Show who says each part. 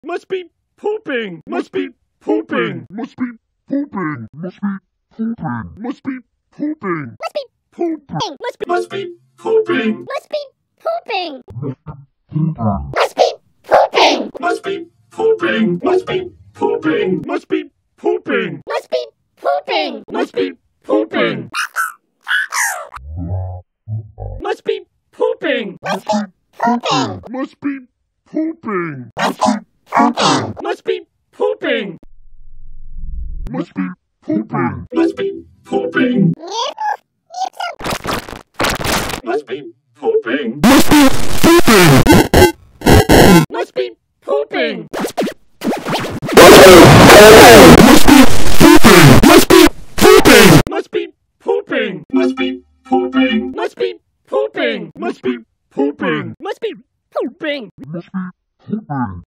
Speaker 1: Must be pooping. Must be pooping.
Speaker 2: Must be pooping. Must be pooping. Must be pooping.
Speaker 3: Must be
Speaker 2: Pooping.
Speaker 1: Must be pooping.
Speaker 3: Must be pooping.
Speaker 2: Pooping.
Speaker 3: Must be pooping.
Speaker 1: Must be pooping. Must be pooping. Must be pooping.
Speaker 3: Must be pooping.
Speaker 1: Must be pooping. Must be pooping.
Speaker 3: Must be pooping.
Speaker 2: Must be pooping.
Speaker 1: Must be pooping.
Speaker 2: Must be pooping.
Speaker 1: Must be pooping. Must be pooping. Must be pooping.